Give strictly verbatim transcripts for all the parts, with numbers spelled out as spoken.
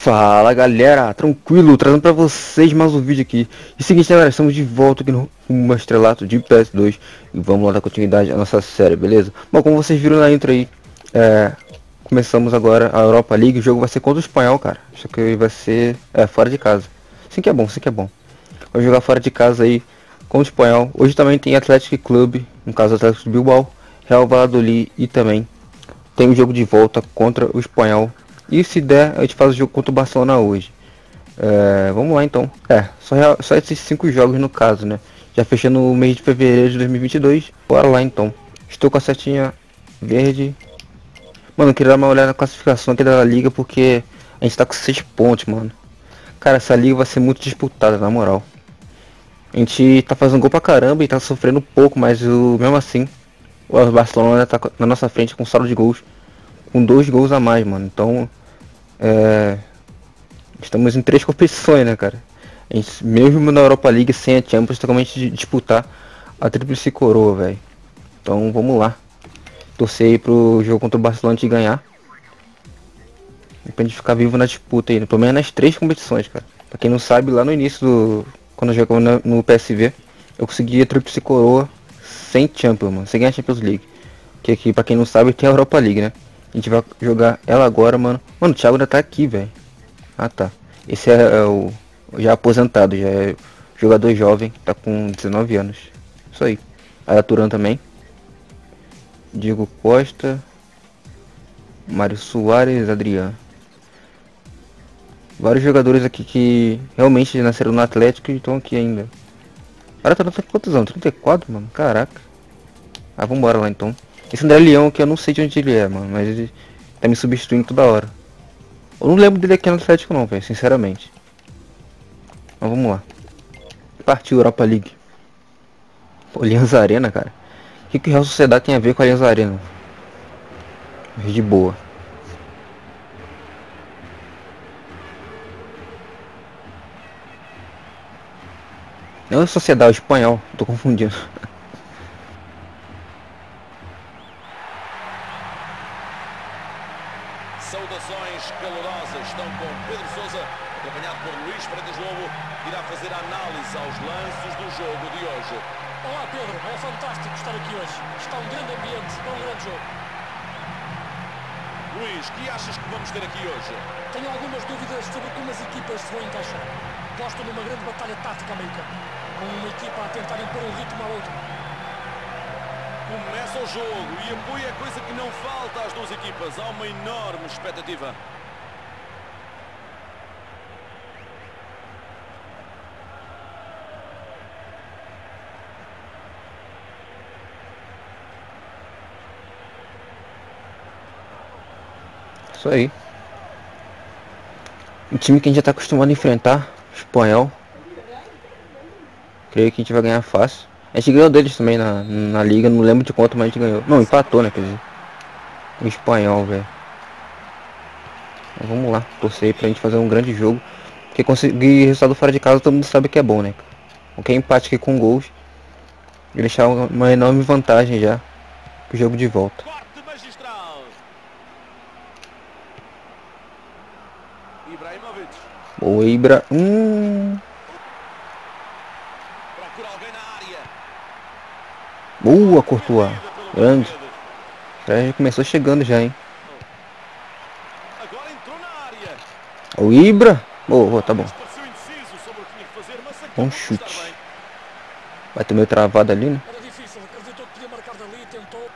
Fala galera, tranquilo, trazendo pra vocês mais um vídeo aqui. E seguinte galera, estamos de volta aqui no Rumo Estrelato de P S dois. E vamos lá dar continuidade à nossa série, beleza? Bom, como vocês viram na intro aí, é, começamos agora a Europa League. O jogo vai ser contra o Espanhol, cara. Isso aqui vai ser é, fora de casa. Sim que é bom, sim que é bom. Vamos jogar fora de casa aí contra o Espanhol. Hoje também tem Atlético Clube, no caso Atlético de Bilbao, Real Valladolid e também tem o jogo de volta contra o Espanhol. E se der, a gente faz o jogo contra o Barcelona hoje. É, vamos lá então. É, só, só esses cinco jogos no caso, né? Já fechando o mês de fevereiro de dois mil e vinte e dois. Bora lá então. Estou com a setinha verde. Mano, eu queria dar uma olhada na classificação aqui da liga porque a gente tá com seis pontos, mano. Cara, essa liga vai ser muito disputada, na moral. A gente tá fazendo gol pra caramba e tá sofrendo um pouco, mas o, mesmo assim, o Barcelona tá na nossa frente com saldo de gols. Com dois gols a mais, mano. Então, é... estamos em três competições, né, cara? A gente, mesmo na Europa League sem a Champions, tá realmente de disputar a tríplice coroa, velho. Então, vamos lá. Torcer aí pro jogo contra o Barcelona de ganhar. E pra gente ficar vivo na disputa aí, pelo menos nas três competições, cara. Pra quem não sabe, lá no início do... quando eu jogava no P S V, eu consegui a tríplice coroa sem Champions, mano. Sem ganhar a Champions League. Que aqui, pra quem não sabe, tem a Europa League, né? A gente vai jogar ela agora, mano. Mano, o Thiago ainda tá aqui, velho. Ah, tá. Esse é, é o já aposentado, já é jogador jovem, tá com dezenove anos. Isso aí. Aí a Turan também. Diego Costa. Mário Soares, Adriano. Vários jogadores aqui que realmente nasceram no Atlético e estão aqui ainda. Cara, tá com quantos anos? trinta e quatro, mano? Caraca. Ah, vambora lá então. Esse André Leão aqui eu não sei de onde ele é, mano, mas ele tá me substituindo toda hora. Eu não lembro dele aqui no Atlético não, velho, sinceramente. Mas vamos lá. Partiu Europa League. Allianz Arena, cara. O que que o Real Sociedade tem a ver com a Allianz Arena? Mas de boa. Não é Sociedade, é espanhol, tô confundindo. Saudações calorosas, estão com Pedro Sousa, acompanhado por Luís Freitas Lobo, irá fazer a análise aos lances do jogo de hoje. Olá Pedro, é fantástico estar aqui hoje. Está um grande ambiente, é um grande jogo. Luís, que achas que vamos ter aqui hoje? Tenho algumas dúvidas sobre como as equipas se vão encaixar. Gosto numa grande batalha tática a meio campo, com uma equipa a tentar impor um ritmo à outra. Começa o jogo e apoio é coisa que não falta às duas equipas. Há uma enorme expectativa. Isso aí. Um time que a gente já tá acostumado a enfrentar, espanhol. Creio que a gente vai ganhar fácil. A gente ganhou deles também na, na liga, não lembro de quanto, mas a gente ganhou. Não, empatou, né, quer dizer. O espanhol, velho. Vamos lá, torcer aí pra gente fazer um grande jogo. Porque conseguir resultado fora de casa todo mundo sabe que é bom, né? Qualquer empate aqui com gols e deixar uma, uma enorme vantagem já pro jogo de volta. Corte magistral. Ibrahimovic. Boa, Ibra. Hum. Procura alguém na área. Boa, Courtois. Grande. Já começou chegando já, hein? Agora entrou na área. O Ibra. Boa, boa, tá bom. Pareceu indeciso sobre o que tinha que fazer, mas acabou Bom por estar chute. bem. Vai ter meio travado ali, né? Era difícil, acreditou que podia marcar dali, tentou.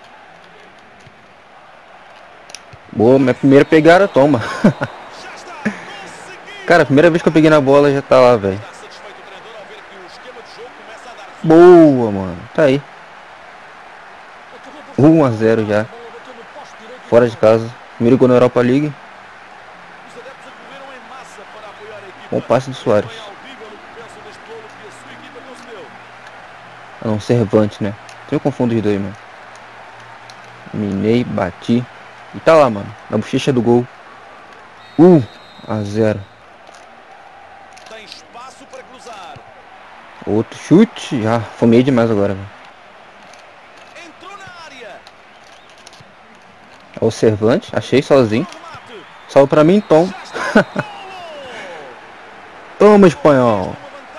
Boa, minha primeira pegada, toma. Já está. Conseguiu. Cara, a primeira vez que eu peguei na bola já tá lá, velho. Está satisfeito o treinador ao ver que o esquema de jogo começa a dar resultado. Boa, mano. Tá aí. Acabou por um a zero já. a bola bateu no poste direito e Fora de casa. Primeiro gol na Europa League. Os adeptos acorreram em massa para apoiar a equipa. Bom passe do Soares. Foi audível o que pensam deste golo que a sua equipa concedeu. Ah não, Cervantes, né? Eu confundo os dois, mano. Minei, bati. E tá lá, mano. Na bochecha do gol. um a zero. Tem espaço para cruzar. Outro chute. Ah, fomei demais agora, velho. Entrou na área. É o Cervantes. Achei sozinho. Remate. Salve pra mim, Tom. Já está. Golo! Toma, espanhol.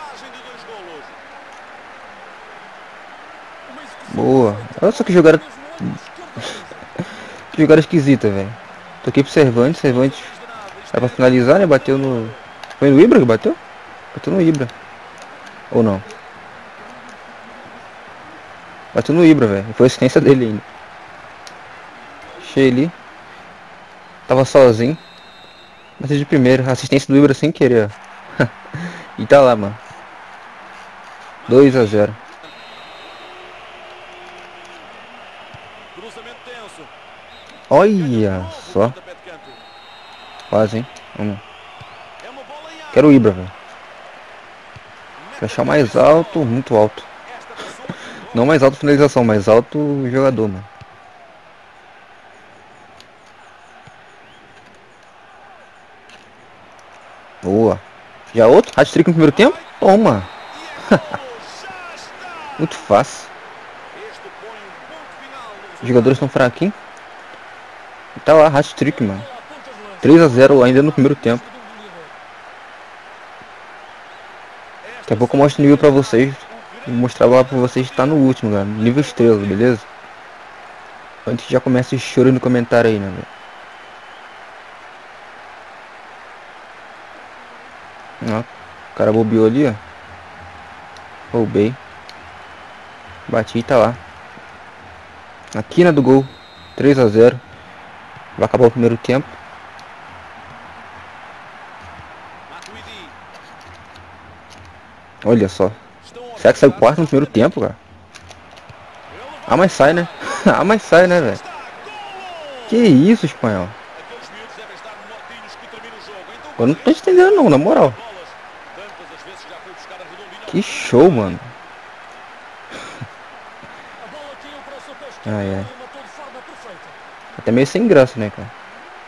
Boa. Olha só que jogada. Que jogada esquisita, velho. Toquei pro Cervantes. Cervantes era pra finalizar, né? Bateu no... Foi no Ibra que bateu? Bateu no Ibra. Ou não? Bateu no Ibra, velho. Foi assistência dele ainda. Achei ali. Tava sozinho. Bateu de primeira. Assistência do Ibra sem querer, ó. E tá lá, mano. dois a zero. Olha só. Quase, hein? Vamos. Quero o Ibra, velho. Fechar mais alto, muito alto. Não mais alto finalização, mais alto jogador, mano. Boa. Já outro? Hat-trick no primeiro tempo? Toma. Muito fácil. Os jogadores estão fraquinhos. E tá lá, hat-trick, mano. três a zero ainda no primeiro tempo. Daqui a pouco eu mostro o nível pra vocês. Vou mostrar lá pra vocês que tá no último, galera. Nível estrela, beleza? Antes que já comece esse choro no comentário aí, né, velho? Ó, o cara bobeou ali, ó. Roubei. Bati e tá lá. Aqui na do gol. três a zero. Vai acabar o primeiro tempo. Olha só. Será que saiu quarto no primeiro tempo, cara? Ah, mas sai, né? Ah, mas sai, né, velho? Que isso, espanhol? Eu não tô entendendo não, na moral. Que show, mano. Ai, ai. Até meio sem graça, né, cara?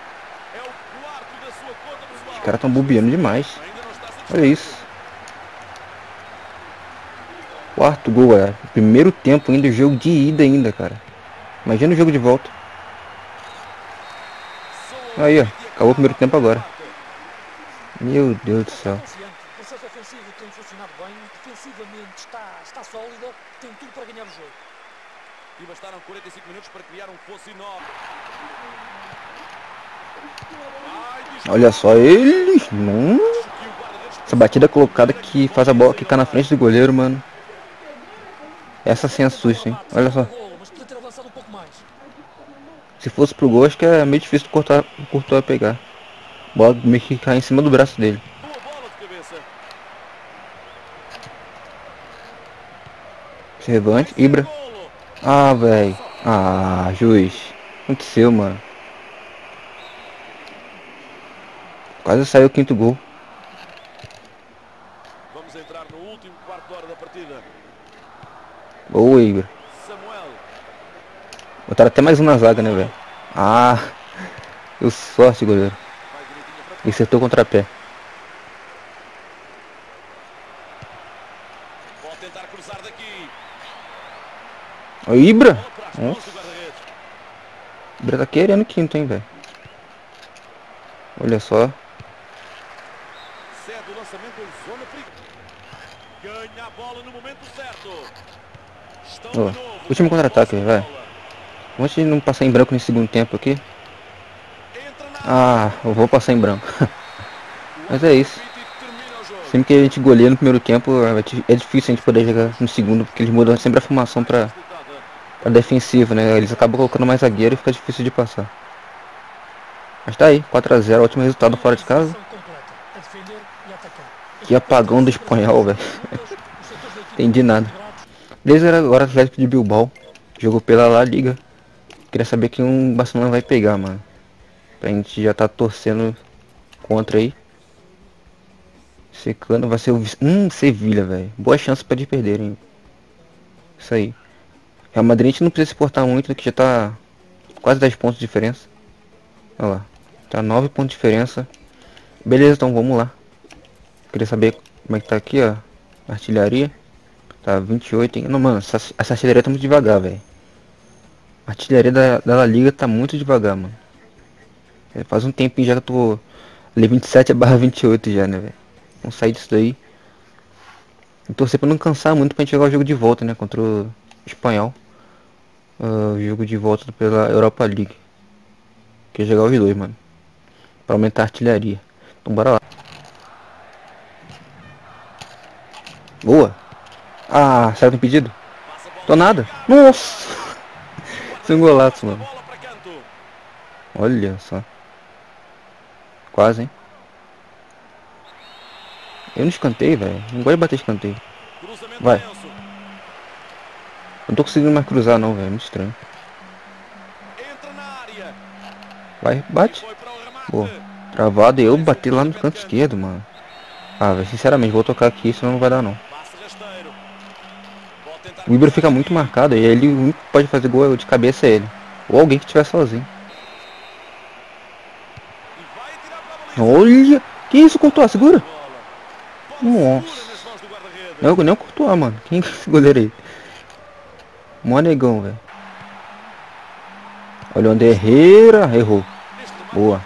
Os caras tão bobeando demais. Olha isso. Quarto gol, é. Primeiro tempo ainda, jogo de ida ainda, cara. Imagina o jogo de volta. Aí, ó. Acabou o primeiro tempo agora. Meu Deus do céu. O processo ofensivo tem funcionado bem, defensivamente está, está sólida, tem tudo para ganhar o jogo. E bastaram quarenta e cinco minutos para criar um fosso enorme. Olha só ele. Não. Essa batida colocada que faz a bola ficar na frente do goleiro, mano. Essa sim assusta, hein? Olha só. Se fosse pro gol, acho que é meio difícil cortar, cortar a pegar. A bola meio que cai em cima do braço dele. Cervantes, Ibra. Ah, velho. Ah, juiz. O que aconteceu, mano? Quase saiu o quinto gol. Vamos entrar no último quarto de hora da partida. Boa, Ibra. Botaram até mais um na zaga, né, velho? Ah, eu sorte, goleiro. E acertou o contrapé. Pode tentar cruzar daqui. O Ibra. Nossa. Ibra tá querendo quinto, hein, velho. Olha só. Cede o lançamento em zona perigosa. Ganha a bola no momento certo. Estão Ó, de novo. último contra-ataque, vai. Vamos não passar em branco nesse segundo tempo aqui. Ah, eu vou passar em branco. Mas é isso. Sempre que a gente goleia no primeiro tempo, é difícil a gente poder jogar no segundo, porque eles mudam sempre a formação pra, pra defensiva, né? Eles acabam colocando mais zagueiro e fica difícil de passar. Mas tá aí, quatro a zero, ótimo resultado fora de casa. Que apagão do espanhol, velho. Entendi nada. Desde agora Atlético de Bilbao. Jogou pela La Liga. Queria saber quem um Barcelona vai pegar, mano. Pra gente já tá torcendo contra aí. Secando, vai ser o... Hum, Sevilha, velho. Boa chance pra eles perderem. Isso aí. Real Madrid a gente não precisa se portar muito, que já tá quase dez pontos de diferença. Olha lá. Tá nove pontos de diferença. Beleza, então vamos lá. Queria saber como é que tá aqui, ó. Artilharia. Tá vinte e oito, hein? Não, mano, essa, essa artilharia tá muito devagar, velho. A artilharia da, da La Liga tá muito devagar, mano. É, faz um tempinho já que eu tô ali vinte e sete barra vinte e oito já, né, velho. Vamos sair disso daí. E torcer pra não cansar muito pra gente jogar o jogo de volta, né? Contra o Espanhol. Uh, o jogo de volta pela Europa League. Quer jogar os dois, mano. Pra aumentar a artilharia. Então bora lá. Boa. Ah, saiu do impedido? Tô nada. Nossa. Sem golaço, mano. Olha só. Quase, hein. Eu não escanteio, velho. Não gosto de bater escanteio. Vai. Não tô conseguindo mais cruzar não, velho. Muito estranho. Vai, bate. Boa. Travado e eu bati lá no canto esquerdo, mano. Ah, velho, sinceramente, vou tocar aqui, senão não vai dar não. O Ibra fica muito marcado e ele, o único que pode fazer gol de cabeça é ele. Ou alguém que estiver sozinho. Olha! Que isso, Courtois? Segura! Nossa! Não, nem o Courtois, mano. Quem é esse goleiro aí? Mó negão, velho. Olha onde Herrera. Errou. Boa.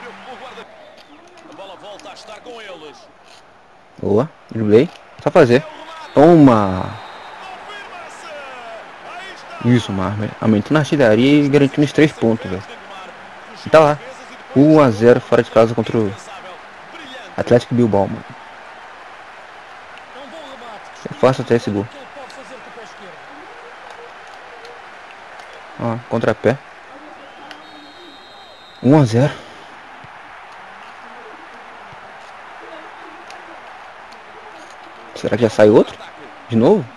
Boa. Driblei. Só fazer. Toma! Isso, mano. Aumentou na artilharia e garantiu uns três pontos, velho. E tá lá. um a zero fora de casa contra o Atlético Bilbao, mano. É fácil até esse gol. Ó, contrapé. um a zero. Será que já sai outro? De novo?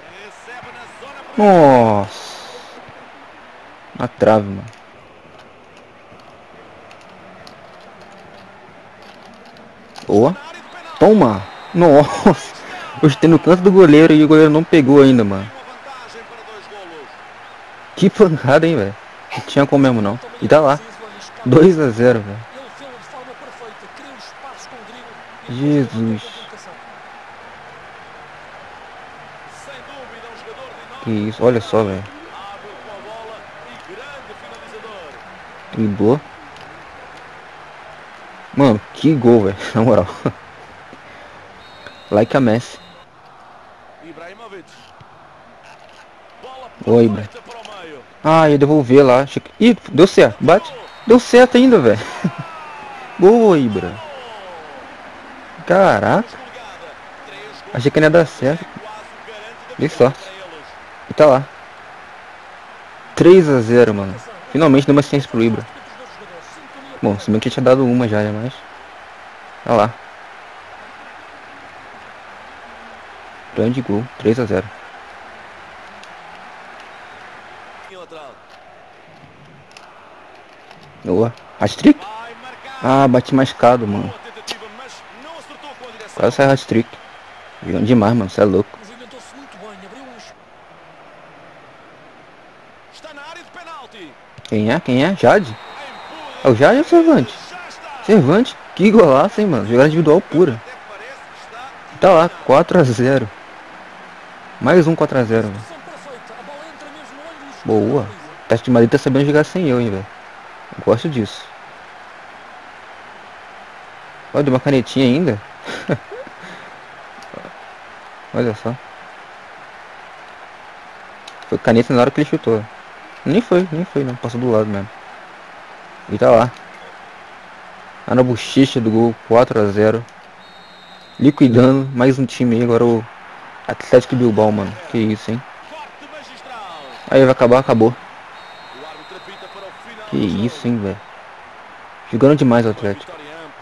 Nossa. Na trave, mano. Boa. Toma. Nossa. Eu estou no canto do goleiro e o goleiro não pegou ainda, mano. Que pancada, hein, velho. Não tinha como mesmo, não. E tá lá. dois a zero, velho. Jesus. Que isso. Olha só, velho. Que boa. Mano, que gol, velho. Na moral. Like a Messi. Oi, Ibra. Ah, ia devolver lá. Ih, deu certo. Bate. Deu certo ainda, velho. Boa, Ibra. Caraca. Achei que não ia dar certo. Dei sorte. E tá lá. três a zero, mano. Finalmente deu uma assistência pro Ibra. Bom, se bem que tinha dado uma já, mas... Tá lá. Grande gol. três a zero. Boa. Hat-trick? Ah, bate mascado, mano. Quase sai hat-trick. Jogando demais, mano. Você é louco. Quem é? Quem é? Jade? É o Jade ou o Cervante? Cervante? Que golaço, hein, mano. Jogada individual pura. Tá lá, quatro a zero. Mais um quatro a zero, velho. Boa. Teste de Madrid tá sabendo jogar sem eu, hein, velho. Gosto disso. Olha, deu uma canetinha ainda. Olha só. Foi caneta na hora que ele chutou. Nem foi, nem foi, não. Passou do lado mesmo. E tá lá. A na bochecha do gol, quatro a zero. Liquidando mais um time aí, agora o Atlético Bilbao, mano. Que isso, hein. Aí vai acabar, acabou. Que isso, hein, velho. Jogando demais o Atlético.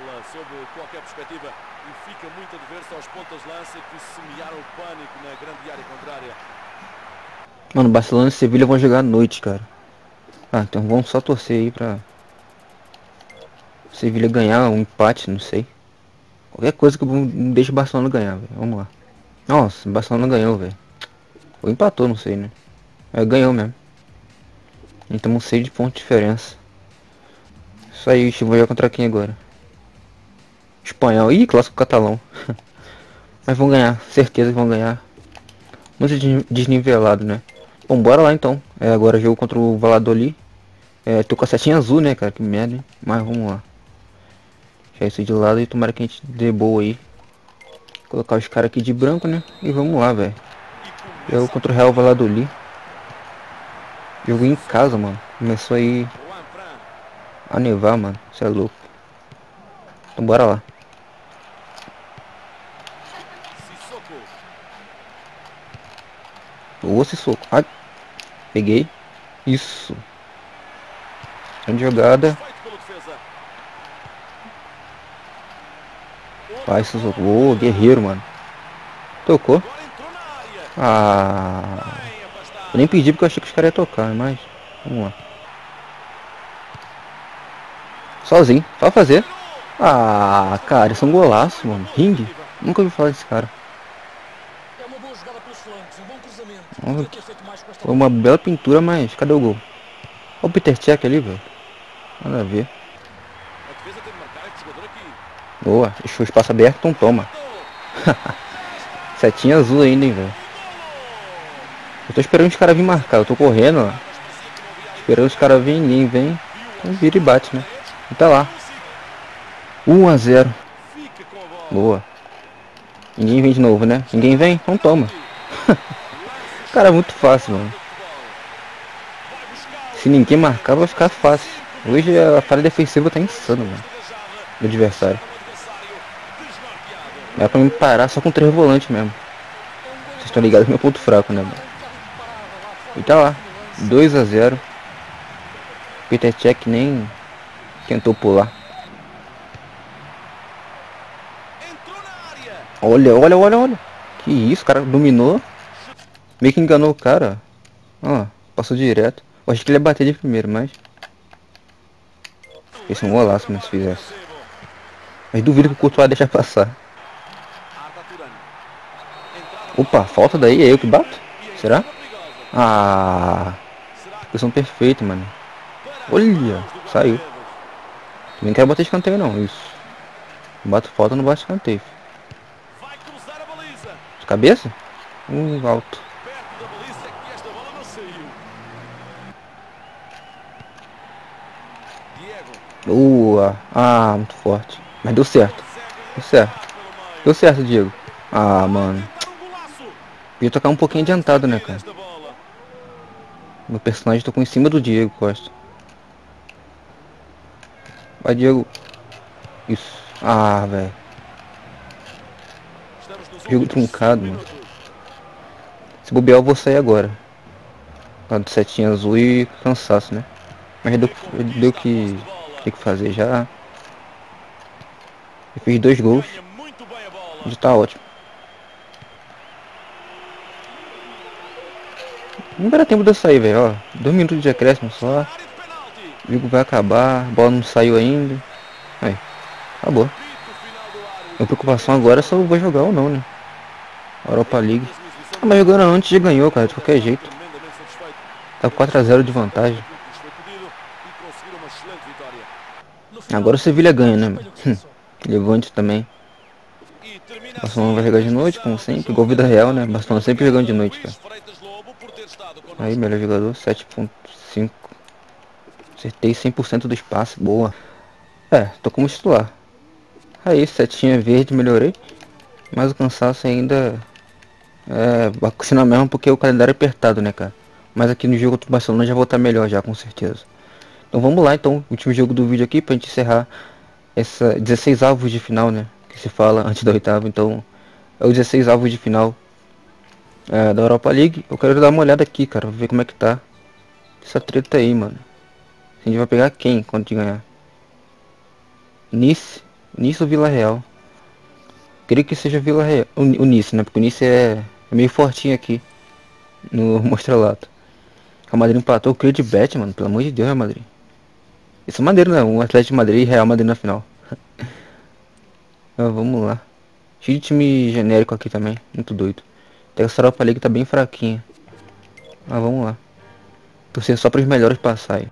Mano, Barcelona e Sevilha vão jogar à noite, cara. Ah, então vamos só torcer aí pra Sevilha ganhar, um empate, não sei. Qualquer coisa que não deixe o Barcelona ganhar, velho. Vamos lá. Nossa, o Barcelona ganhou, velho. Ou empatou, não sei, né. É, ganhou mesmo. Então seis de ponto de diferença. Isso aí, vou jogar contra quem agora? Espanhol. Ih, clássico catalão. Mas vão ganhar, certeza que vão ganhar. Muito desnivelado, né? Bom, bora lá então. É, agora jogo contra o Valladolid. É, tô com a setinha azul, né, cara? Que merda, hein? Mas vamos lá. Deixar isso de lado e tomara que a gente dê boa aí. Colocar os caras aqui de branco, né? E vamos lá, velho. Eu contra o Real Valladolid. Jogo em casa, mano. Começou aí a nevar, mano. Você é louco. Então bora lá. Ô, esse soco. Ai. Peguei. Isso. Grande jogada. Vai, esse soco. Ô, guerreiro, mano. Tocou. Ah. Eu nem pedi porque eu achei que os caras iam tocar, mas... Vamos lá. Sozinho. Só fazer. Ah, cara, isso é um golaço, mano. Ring. Nunca ouvi falar desse cara. É uma boa jogada pelos flancos, um bom cruzamento. Olha, Podia ter feito mais com esta foi uma bela pintura, mas cadê o gol? Olha o Peter Cech ali, velho. Nada a ver. Boa, deixou o espaço aberto, então toma. Setinha azul ainda, hein, velho. Eu tô esperando os caras virem marcar, eu tô correndo, ó. Esperando os caras virem, ninguém vem. Então vira e bate, né? E tá lá. um a zero. Boa. Ninguém vem de novo, né? Ninguém vem? Então toma. Cara, é muito fácil, mano. Se ninguém marcar, vai ficar fácil. Hoje a falha defensiva tá insana, mano. Do adversário. Dá pra me parar só com três volantes mesmo. Vocês estão ligados no meu ponto fraco, né, mano? E tá lá. dois a zero. Peter Cech nem tentou pular. Olha, olha, olha, olha. Que isso, o cara dominou. Meio que enganou o cara. Ó, passou direto. Eu achei que ele ia bater de primeiro, mas... Esse é um golaço, mas se fizesse. Mas duvido que o Courtois deixa passar. Opa, falta daí, é eu que bato? Será? Ah, posição perfeita, mano. Olha, saiu. Nem quero bater escanteio não, isso. Bato falta, não bate escanteio. De cabeça? Uh, alto. Boa. Ah, muito forte. Mas deu certo. Deu certo. Deu certo, Diego. Ah, mano. Podia tocar um pouquinho adiantado, né, cara? Meu personagem tocou em cima do Diego Costa. Vai, Diego. Isso. Ah, velho. Jogo truncado, mano. Se bobear, eu vou sair agora. Lá do setinho azul e cansaço, né? Mas deu, deu que tem que fazer já. Eu fiz dois gols. Já tá ótimo. Não vai dar tempo de eu sair, velho. Ó, dois minutos de acréscimo só. O jogo vai acabar. A bola não saiu ainda. Aí, acabou. Minha preocupação agora é se eu vou jogar ou não, né? Europa League. Ah, mas jogando antes já ganhou, cara, de qualquer jeito. Tá quatro a zero de vantagem. Agora o Sevilha ganha, né, mano? Hum, Levante também. Barcelona vai jogar de noite, como sempre. Igual vida real, né? Barcelona sempre jogando de noite, cara. Aí, melhor jogador, sete ponto cinco. Acertei cem por cento do espaço, boa. É, tô como titular. Aí, setinha verde, melhorei. Mas o cansaço ainda é vacina mesmo porque o calendário é apertado, né, cara? Mas aqui no jogo do Barcelona já vou estar melhor já, com certeza. Então vamos lá, então, último jogo do vídeo aqui pra gente encerrar essa dezesseis avos de final, né? Que se fala antes da oitava, então é o dezesseis avos de final é, da Europa League. Eu quero dar uma olhada aqui, cara, ver como é que tá essa treta aí, mano. A gente vai pegar quem quando ganhar? Nice, Nice ou Vila Real? Creio que seja Vila Real, o, o Nice, né? Porque o Nice é, é meio fortinho aqui no Mostrelato. A Madrid empatou, eu creio de bet, mano, pelo amor de Deus, Real Madrid. Isso é maneiro, né? Um Atlético de Madrid e Real Madrid na final. Ah, vamos lá. Cheio de time genérico aqui também, muito doido. Até a Europa League tá bem fraquinha. Ah, vamos lá. Torcer só para os melhores passarem.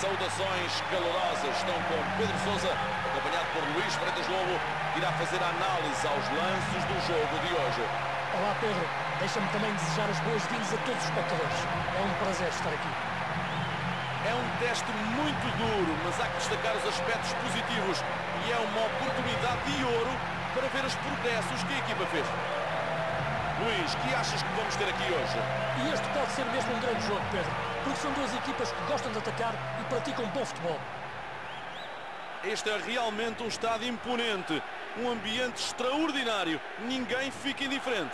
saudações calorosas estão com Pedro Sousa, acompanhado por Luís Freitas Lobo, que irá fazer a análise aos lances do jogo de hoje. Olá Pedro, deixa-me também desejar as boas-vindas a todos os espectadores. É um prazer estar aqui. É um teste muito duro, mas há que destacar os aspectos positivos e é uma oportunidade de ouro para ver os progressos que a equipa fez. Luís, que achas que vamos ter aqui hoje? E este pode ser mesmo um grande jogo, Pedro, porque são duas equipas que gostam de atacar e praticam bom futebol. Este é realmente um estádio imponente, um ambiente extraordinário, ninguém fica indiferente.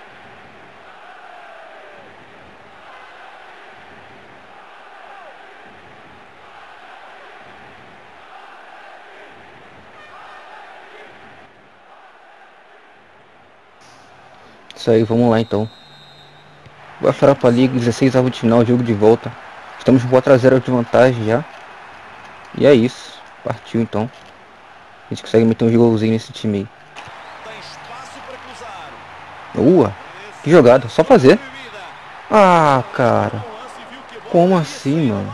Isso aí, vamos lá então. Vai para a Liga, dezesseis avos de final, jogo de volta. Estamos com quatro a zero de vantagem já. E é isso. Partiu então. A gente consegue meter um golzinho nesse time aí. Tem espaço para cruzar. Ua, que jogada, só fazer. Ah, cara. Como assim, mano?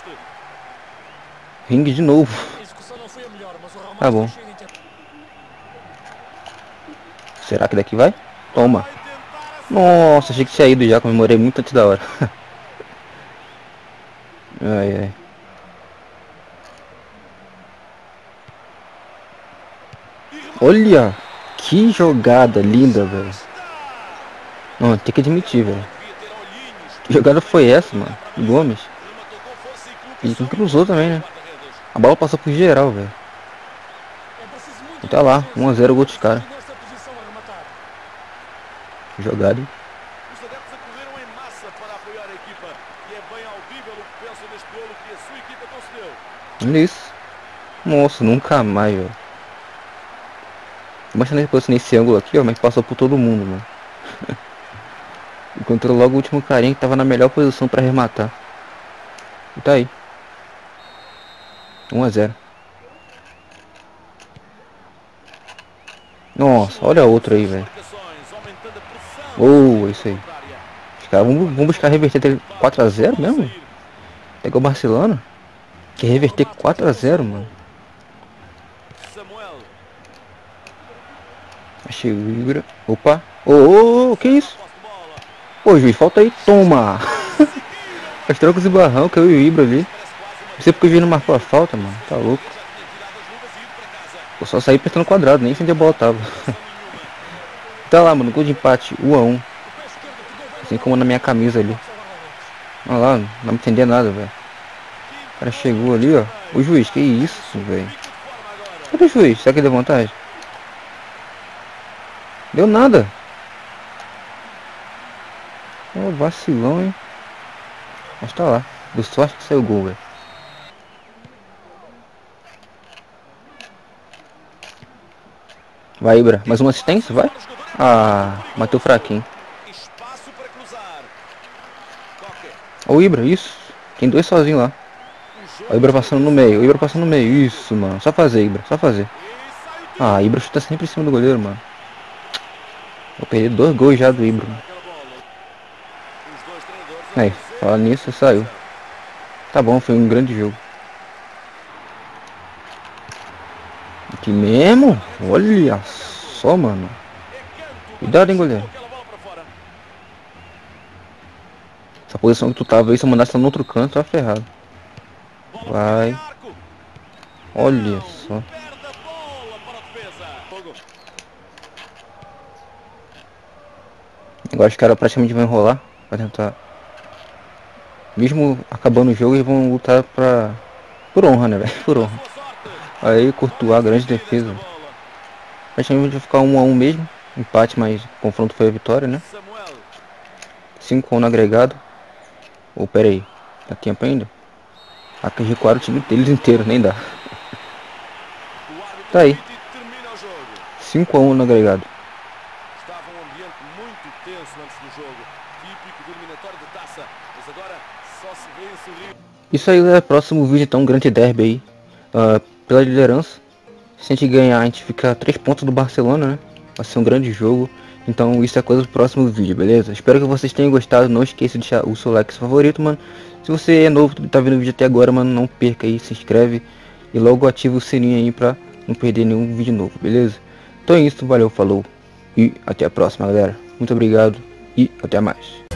Ringue de novo. A execução não foi a melhor, mas o Ramalho Tá bom. chega em tempo. Será que daqui vai? Toma. Nossa, achei que tinha ido já, comemorei muito antes da hora. Ai, ai. Olha, que jogada linda, velho. Não, tem que admitir, velho. Que jogada foi essa, mano? Gomes. E quem cruzou também, né? A bola passou por geral, velho. É preciso muito E tá lá, um a zero o gol dos caras. nesta posição a rematar. Jogada. Os adeptos acudiram em massa para apoiar a equipa e é bem audível o que pensam neste golo que a sua equipa concedeu. Olha isso. Nossa, nunca mais, velho. Imagina depois nesse ângulo aqui, ó, mas passou por todo mundo, mano. Encontrou logo o último carinha que tava na melhor posição pra arrematar. E tá aí. um a zero. Nossa, olha outro aí, velho. Marcações, aumentando a pressão. Oh, isso aí. Os caras vão, vão buscar reverter até quatro a zero mesmo? Pegou o Barcelona? Quer reverter quatro a zero, mano. Samuel. Achei o Ibra. Opa. Ô, ô, ô, que isso? Posse de bola. Pô, juiz, falta aí. Toma. As trocas e barrão, caiu o Ibra ali. Não sei porque o juiz não marcou a falta, mano. Tá louco. Já tinha tirado as luvas e ido para casa. Eu só saí apertando quadrado, nem onde a bola tava. Tá lá, mano, gol de empate, um a um. Assim como na minha camisa ali. Olha lá, não dá pra entender nada, velho. O cara chegou ali, ó. O juiz, que isso, velho. Cadê o juiz? Será que deu vantagem? Deu nada. Ô, vacilão, hein. Mas tá lá. Deu sorte que saiu o gol, velho. Vai, Ibra. Mais uma assistência, vai? Ah, matou fraquinho. Espaço para cruzar. Toque. Ó o Ibra, isso. Tem dois sozinhos lá. Ó o Ibra passando no meio. O Ibra passando no meio. Isso, mano. Só fazer, Ibra. Só fazer. E saiu Ah, Ibra chuta sempre em cima do goleiro, mano. Vou perder dois gols já do Ibra. Mano. aquela bola. Os dois treinadores. Aí, falando nisso, saiu. Tá bom, foi um grande jogo. Aqui mesmo? Olha só, mano. Cuidado, hein, goleiro. Aquela bola para fora. Essa posição que tu tava aí, se eu mandasse ela no outro canto, tá ferrado. Bola Vai. para arco. Olha só. Perde a bola para a defesa. Fogo. Agora os caras praticamente vão enrolar. Pra tentar. Mesmo acabando o jogo, eles vão lutar pra. Por honra, né, velho? Por honra. Boa sorte. Aí, Courtois, grande defesa. Bola. Praticamente vai ficar um a um mesmo. Empate, mas o confronto foi a vitória, né? Samuel. cinco a um no agregado. Ou, pera aí. Dá tempo ainda? Ah, que recuaram o time deles inteiro, nem dá. O árbitro Tá aí. apita e termina o jogo. cinco a um no agregado. Estava um ambiente muito tenso antes do jogo. Típico do eliminatório de taça. Mas agora só se vê em sorrir. Isso aí, galera. Próximo vídeo, então, um grande derby aí. Uh, pela liderança. Se a gente ganhar, a gente fica a três pontos do Barcelona, né? Vai ser um grande jogo. Então isso é coisa do próximo vídeo, beleza? Espero que vocês tenham gostado. Não esqueça de deixar o seu like favorito, mano. Se você é novo, tá vendo o vídeo até agora, mano, não perca aí, se inscreve e logo ativa o sininho aí pra não perder nenhum vídeo novo, beleza? Então é isso, valeu, falou e até a próxima, galera. Muito obrigado e até mais.